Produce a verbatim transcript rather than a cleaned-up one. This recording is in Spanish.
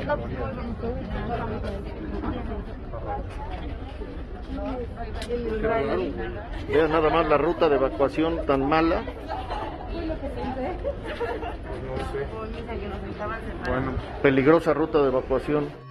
Vean nada más la ruta de evacuación tan mala. No sé. Bueno. Peligrosa ruta de evacuación.